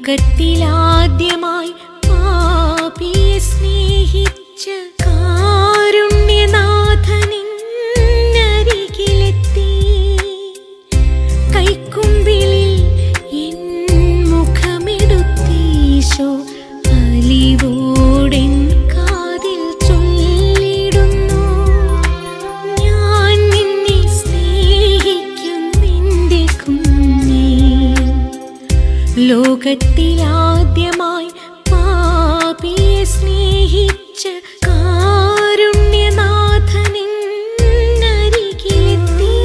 ലോകത്തിലാദ്യമായി പാപിയെ സ്നേഹിച്ച കാരുണ്യനാഥനിന്നരികിലെത്തി. കൈക്കുമ്പിളിൽ എൻ മുഖമെടുത്തീശോ അലിവോടെൻ കാതിൽ ചൊല്ലിടുന്നു, ഞാൻ നിന്നെ സ്നേഹിക്കുന്നെന്റെ കുഞ്ഞേ. ലോകത്തിലാദ്യമായി പാപിയെ സ്നേഹിച്ച കാരുണ്യനാഥനിന്നരികിലെത്തി.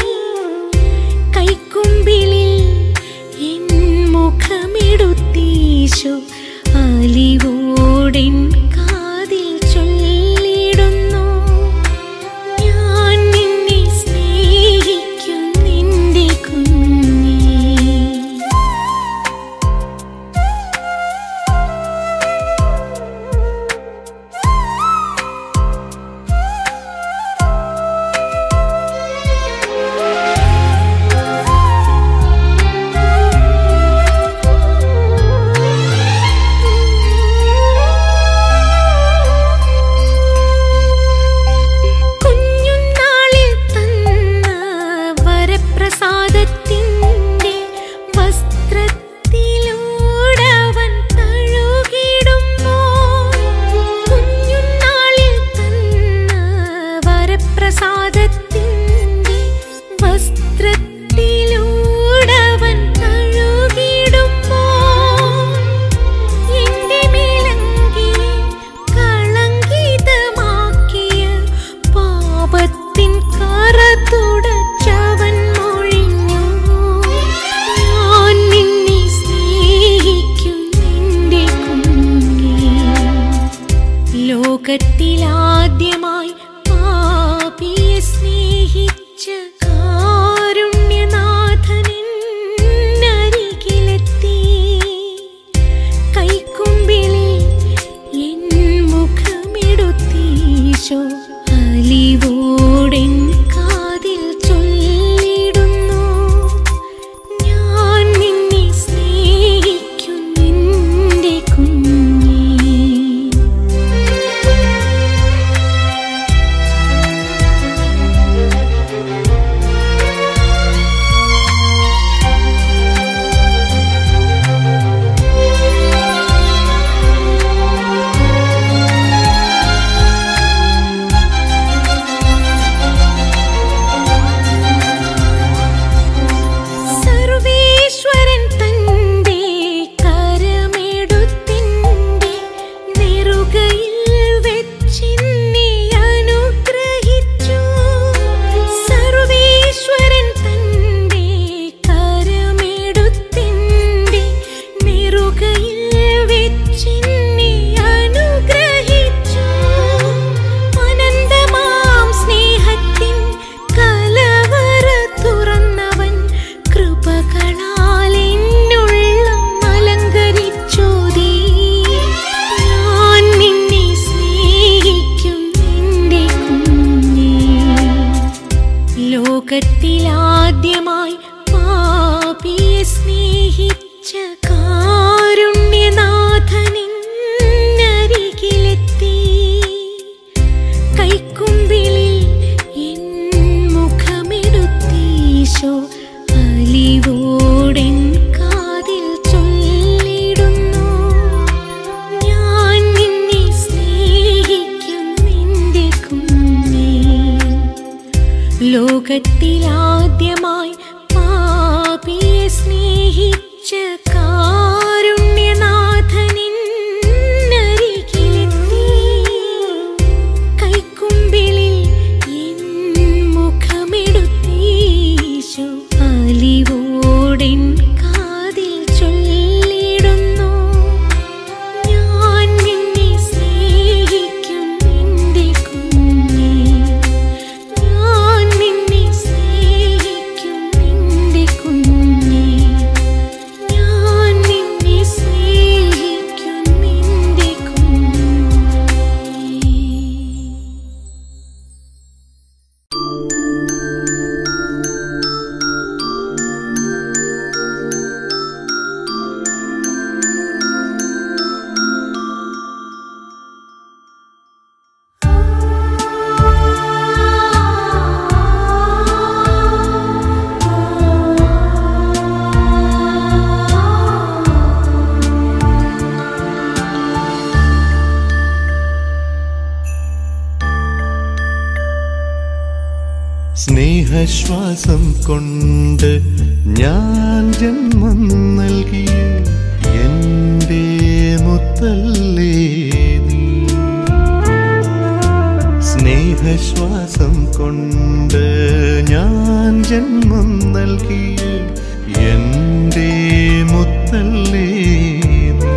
കൈക്കുമ്പിളിൽ എൻ മുഖമെടുത്തീശോ അലിവോടെൻ കാതിൽ ചൊല്ലിടുന്നു, ഞാൻ നിന്നെ സ്നേഹിക്കുന്നെന്റെ കുഞ്ഞേ. ലോകത്തിലാദ്യമായി പാപിയെ സ്നേഹിച്ച കാരുണ്യനാഥനിന്നരികിലെത്തി. കൈക്കുമ്പിളിൽ എൻ മുഖമെടുത്തീശോ അലിവോടെൻ കാതിൽ ചൊല്ലിടുന്നു, ഞാൻ നിന്നെ സ്നേഹിക്കുന്നെന്റെ കുഞ്ഞേ. ലോകത്തിലാദ്യമായി പാപിയെ സ്നേഹിച്ച കാരുണ്യനാഥനിന്നരികിലെത്തി. കൈക്കുമ്പിളിൽ എൻ മുഖമെടുത്തീശോ അലിവോടെൻ കാതിൽ ചൊല്ലിടുന്നു, ഞാൻ നിന്നെ സ്നേഹിക്കുന്നെന്റെ കുഞ്ഞേ. ലോകത്തിലാദ്യമായി പാപിയെ സ്നേഹിച്ച കാരുണ്യനാഥനിന്നരികിലെത്തി. കൈക്കുമ്പിളിൽ എൻ മുഖമെടുത്തീശോ അലിവോടെൻ കാതിൽ ചൊല്ലിടുന്നു, ഞാൻ നിന്നെ സ്നേഹിക്കുന്നെന്റെ കുഞ്ഞേ. ഞാൻ നിന്നെ സ്നേഹിക്കുന്നെന്റെ കുഞ്ഞേ. സ്നേഹശ്വാസം കൊണ്ട് ഞാൻ ജന്മം നൽകിയ എൻ്റെ മുത്തല്ലേ നീ. സ്നേഹശ്വാസം കൊണ്ട് ഞാൻ ജന്മം നൽകിയ എൻ്റെ മുത്തല്ലേ നീ.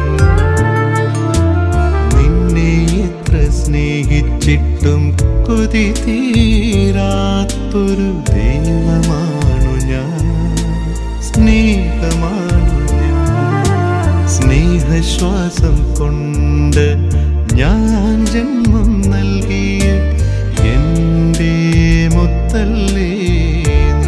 നിന്നെ എത്ര സ്നേഹിച്ചിട്ടും കൊതി തീരാത്തൊരു ദൈവമാണു ഞാൻ, സ്നേഹമാണു ഞാൻ. സ്നേഹശ്വാസം കൊണ്ട് ഞാൻ ജന്മം നൽകിയ എൻ്റെ മുത്തല്ലേ നീ.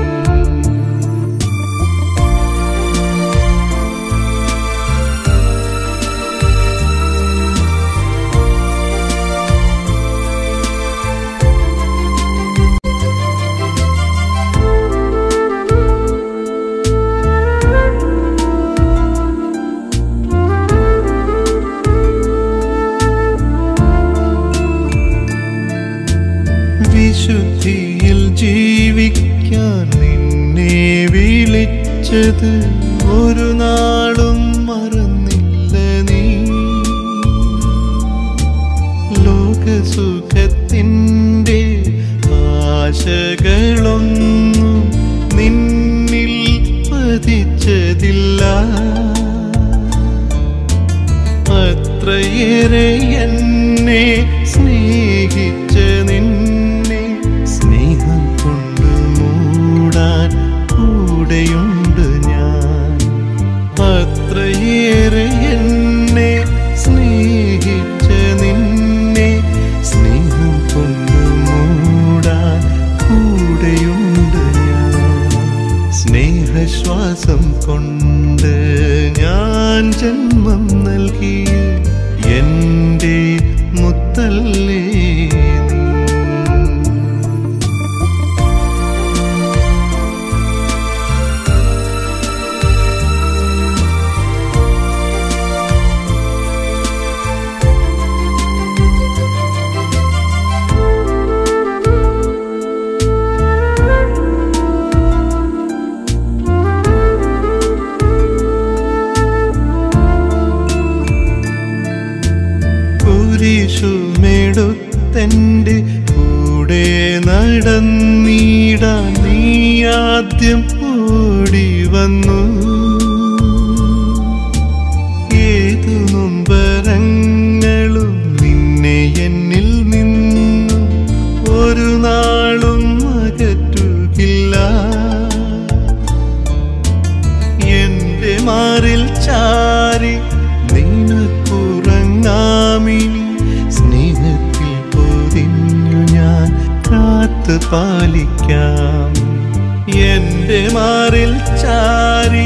വിശുദ്ധിയിൽ ജീവിക്കാൻ നിന്നെ വിളിച്ചത് ഒരു നാളും മറന്നില്ല നീ. ലോകസുഖത്തിൻ്റെ ആശകളൊന്നും നിന്നിൽ പതിച്ചതില്ല. അത്രയേറെ എന്നെ സ്നേഹിച്ച നിന്നെ സ്നേഹം കൊണ്ട് മൂടാൻ കൂടെയുണ്ട് ഞാൻ. അത്രയേറെ എന്നെ സ്നേഹിച്ച നിന്നെ സ്നേഹം കൊണ്ട് മൂടാൻ കൂടെയുണ്ട് ഞാൻ. സ്നേഹശ്വാസം കൊണ്ട് ഞാൻ ജന്മം നൽകിയ എൻ്റെ മുത്തല്ലേ നീ. കുരിശുമെടുത്തെൻ്റെ കൂടെ നടന്നിടാൻ നീ ആദ്യം ഓടി വന്നു. ഏതു നൊമ്പരങ്ങളും നിന്നെ എന്നിൽ നിന്നും ഒരു നാളും അകറ്റുകില്ല. എൻ്റെ മാറിൽ ചാരി നിനക്കുറങ്ങാമിനി സ്നേഹത്തിൽ പൊതിഞ്ഞു ഞാൻ കാത്തു പാലിക്കാം. എൻ്റെ മാറിൽ ചാരി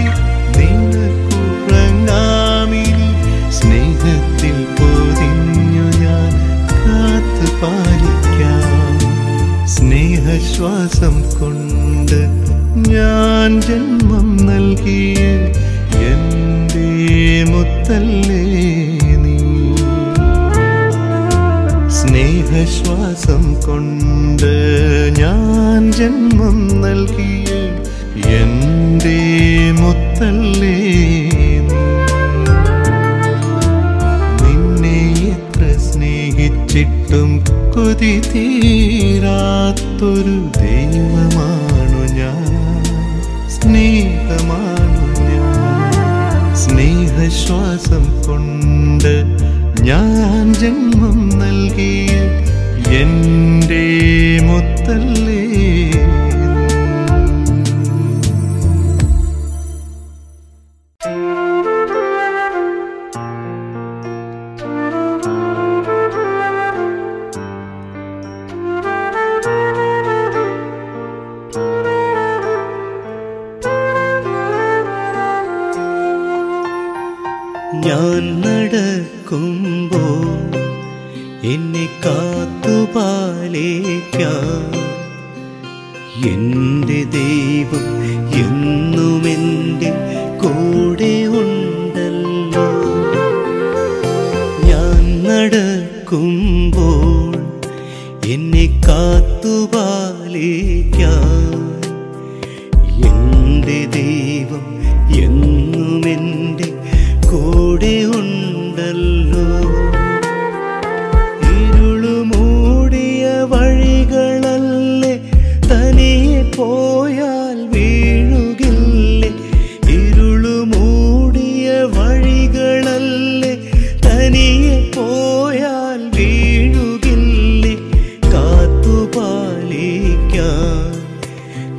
നിനക്കുറങ്ങാമിനി സ്നേഹത്തിൽ പൊതിഞ്ഞു ഞാൻ കാത്തു പാലിക്കാം. സ്നേഹശ്വാസം കൊണ്ട് ഞാൻ ജന്മം നൽകിയ എൻ്റെ മുത്തല്ലേ നീ. സ്നേഹശ്വാസം കൊണ്ട് ഞാൻ ജന്മം നൽകിയ എൻ്റെ മുത്തല്ലേ നീ. നിന്നെ എത്ര സ്നേഹിച്ചിട്ടും കൊതി തീരാത്തൊരു ദൈവമാണു ഞാൻ, സ്നേഹമാണു ഞാൻ. സ്നേഹശ്വാസം കൊണ്ട് ഞാൻ ജന്മം നൽകിയ എൻ്റെ മുത്തല്ലേ. ഞാൻ നടക്കുമ്പോൾ എന്നെ കാത്തുപാലിക്കാൻ എൻ്റെ ദൈവം എന്നുമെൻ്റെ കൂടെ ഉണ്ടല്ലോ. ഞാൻ നടക്കുമ്പോൾ എന്നെ കാത്തുപാലിക്കാൻ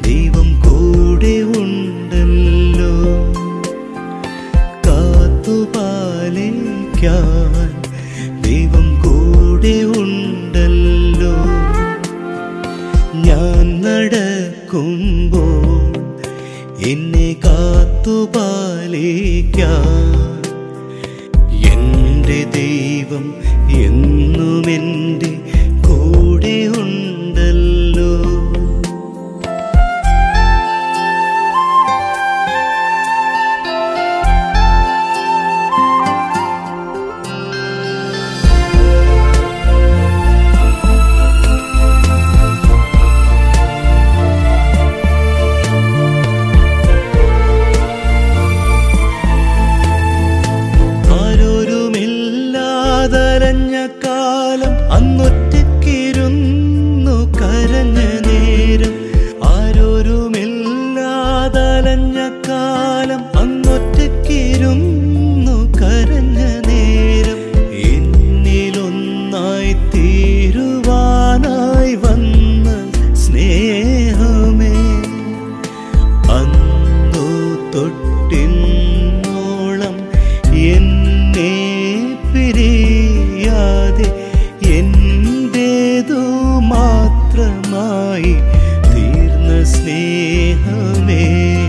ദൈവം കൂടെ ഉണ്ടല്ലോ. കാത്തുപാലിക്കാൻ ദൈവം കൂടെ ഉണ്ടല്ലോ. ഞാൻ നടക്കുമ്പോൾ എന്നെ കാത്തുപാലിക്കാൻ എൻ്റെ ദൈവം എന്നും എൻ്റെ കൂടെ ഉണ്ടല്ലോ. ആരോരുമില്ലാതരഞ്ഞ കാലം അന്നൊറ്റക്കിരുന്നു കരഞ്ഞ നേരം. ആരോരുമില്ലാതലഞ്ഞ കാലം അന്നൊറ്റക്കിരുന്നു കരഞ്ഞ നേരം. എന്നിലൊന്നായി തീരുവാനായി വന്ന സ്നേഹമേ, അന്നു തൊട്ടിന്നോളം എന്നെ പിരിയാതെ എന്റേതു മാത്രമായി തീർന്ന സ്നേഹമേ,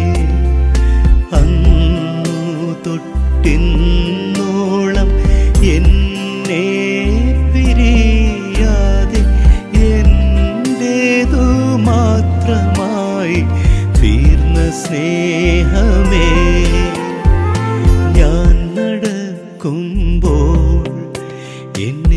അന്നു തൊട്ടിന്നോളം എന്നെ പിരിയാതെ എന്റേതു മാത്രമായി തീർന്ന സ്നേഹമേ. ഞാൻ നടക്കുമ്പോൾ എന്നെ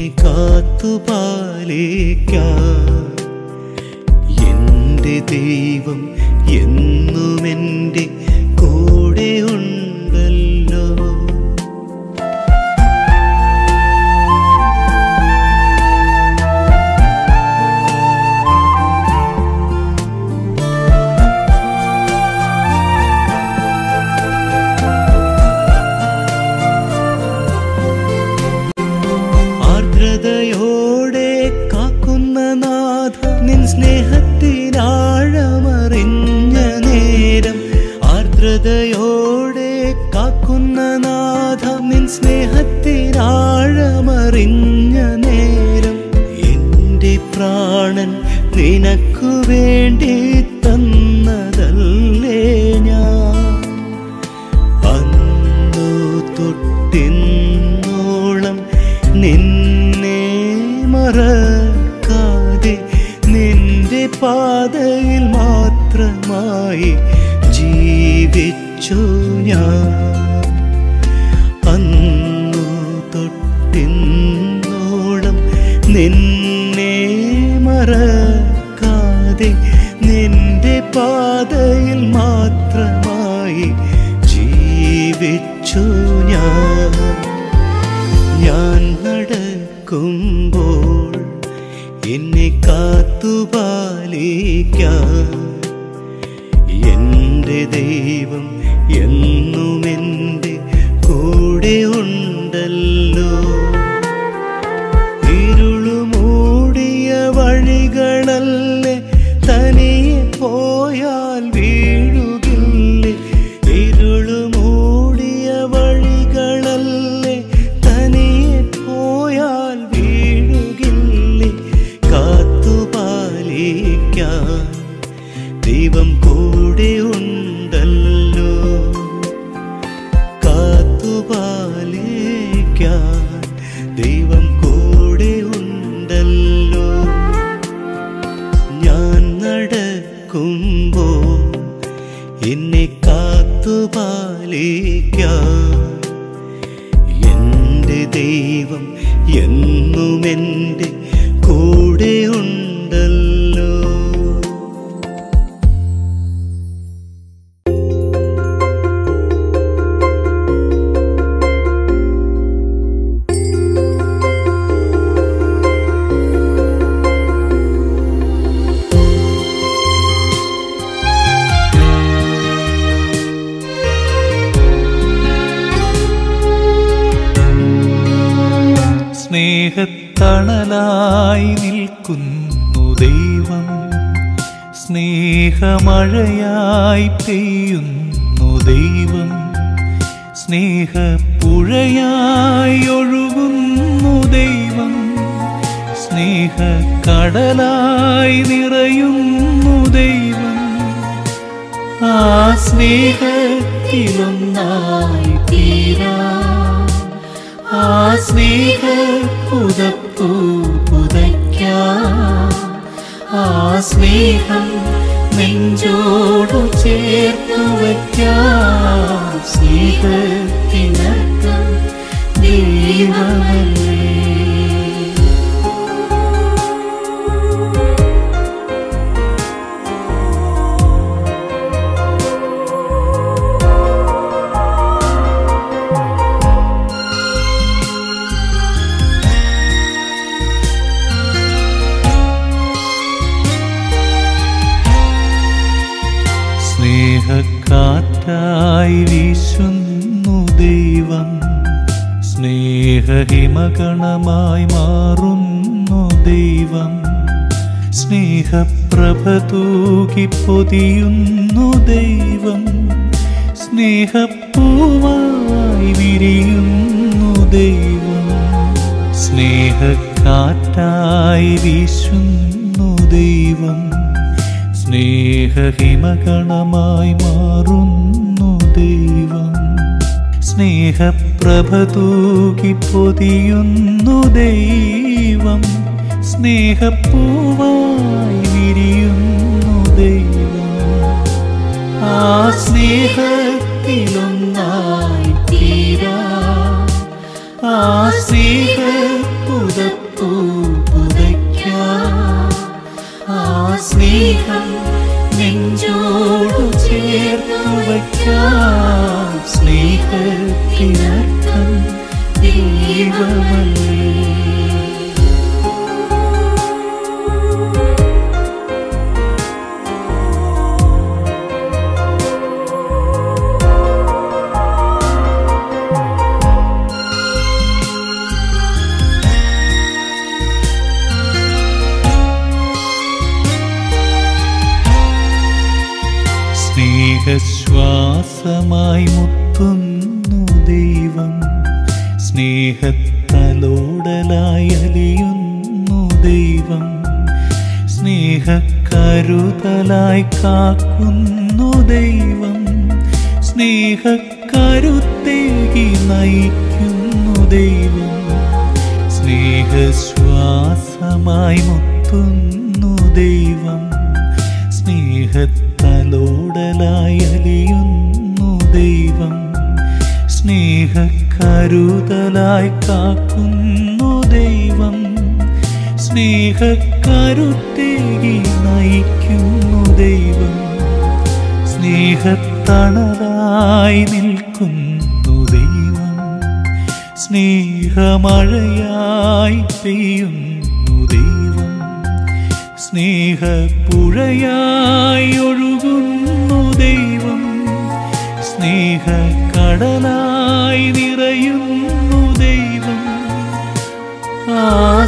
കാത്തുപാലിക്കാൻ എൻ്റെ ദൈവം എന്നും എൻ്റെ കൂടെ ഉണ്ടല്ലോ. ആർദ്രതയോടെ കാക്കുന്ന നാഥ നിൻ സ്നേഹത്തിനാഴമറിഞ്ഞ നേരം. ആർദ്രതയോടെ കാക്കുന്ന നാഥ നിൻ സ്നേഹത്തിനാഴമറിഞ്ഞ നേരം. എൻ്റെ പ്രാണൻ നിനക്കു വേണ്ടി തന്നതല്ലേ ഞാൻ. അന്നു തൊട്ടിന്നോളം നിന്നെ മറക്കാതെ നിന്റെ പാതയിൽ മാത്രമായി ജീവിച്ചു ഞാൻ. അന്നു തൊട്ടിന്നോളം നിന്നെ മറക്കാതെ നിന്റെ പാതയിൽ മാത്രമായി ജീവിച്ചു ഞാൻ. ഞാൻ നടക്കുമ്പോൾ എന്നെ കാത്തുപാലിക്കാൻ എൻ്റെ ദൈവം എന്നും എൻ്റെ കൂടെ ഉണ്ടല്ലോ. ഇരുളുമൂടിയ വഴികളല്ലേ തനിയെ പോയാൽ വീഴുകില്ലേ. ഇരുളുമൂടിയ വഴികളല്ലേ തനിയെ പോയാൽ വീഴുകില്ലേ. കാത്തുപാലിക്കാൻ ദൈവം കൂടെ ഉണ്ടല്ലോ. കാത്തുപാലിക്കാൻ ദൈവം കൂടെ ഉണ്ടല്ലോ. ഞാൻ നടക്കുമ്പോൾ എന്നെ കാത്തുപാലിക്കാൻ എൻ്റെ ദൈവം എന്നും എൻ്റെ കൂടെ ഉണ്ടല്ലോ. സ്നേഹത്തണലായി നിൽക്കുന്നു ദൈവം, സ്നേഹമഴയായി പെയ്യുന്നു ദൈവം, സ്നേഹപ്പുഴയായി ഒഴുകുന്നു ദൈവം, സ്നേഹക്കടലായി നിറയുന്നു ദൈവം. ആ സ്നേഹത്തിലൊന്നായി തീരാം, ആ സ്നേഹപ്പുതപ്പൂ പുതയ്ക്കാം, ആ സ്നേഹം നെഞ്ചോടു ചേർത്തു വയ്ക്കാം. സ്നേഹത്തിനർത്ഥം ദൈവമല്ലേ. സ്നേഹക്കാറ്റായി വീശുന്നു ദൈവം, സ്നേഹഹിമഗണമായി മാറുന്നു ദൈവം, സ്നേഹപ്രഭ തൂകി പൊതിയുന്നു ദൈവം, സ്നേഹപ്പൂവായി വിരിയുന്നു ദൈവം. സ്നേഹക്കാറ്റായി വീശുന്നു ദൈവം, സ്നേഹഹിമഗണമായി മാറുന്നു ദൈവം, സ്നേഹപ്രഭ തൂകി പൊതിയുന്നു ദൈവം, സ്നേഹപ്പൂവായി വിരിയുന്നു ദൈവം. ആ സ്നേഹത്തിലൊന്നായി തീരാം, ആ സ്നേഹപ്പുതപ്പൂ പുതയ്ക്കാം, ആ സ്നേഹം നെഞ്ചോടു ചേർത്തു വയ്ക്കാം. സ്നേഹത്തിനർത്ഥം ദൈവമല്ലേ. സ്നേഹശ്വാസമായി മുത്തുന്നു ദൈവം, സ്നേഹത്തലോടലായി അലിയുന്നു ദൈവം, സ്നേഹക്കരുതലായി കാക്കുന്നു ദൈവം, സ്നേഹക്കരുത്തേകി നയിക്കുന്നു ദൈവം. സ്നേഹശ്വാസമായി മുത്തുന്നു ദൈവം, സ്നേഹത്തലോടലായി അലിയുന്നു ദൈവം, സ്നേഹക്കരുതലായി കാക്കുന്നു ദൈവം, സ്നേഹക്കരുത്തേകി നയിക്കുന്നു ദൈവം, സ്നേഹത്തണലായി നിൽക്കുന്നു ദൈവം, സ്നേഹമഴയായി പെയ്യുന്നു ദൈവം, സ്നേഹപ്പുഴയായി ഒഴുകുന്നു ദൈവം, സ്നേഹക്കടലായി നിറയുന്നു ദൈവം. ആ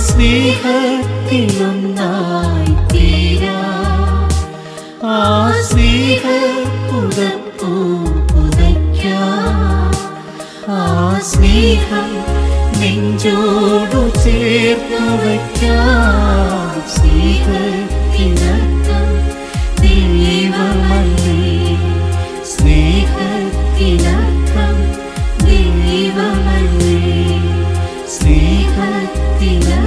സ്നേഹത്തിലൊന്നായി തീരാം, ആ സ്നേഹപ്പുതപ്പൂ പുതയ്ക്കാം, ആ സ്നേഹം നെഞ്ചോടു ചേർത്തു വയ്ക്കാം. സ്നേഹത്തിനർത്ഥം ദൈവമല്ലേ. സ്നേഹത്തിനർത്ഥം ദൈവമല്ലേ. സ്നേഹത്തിനർത്ഥം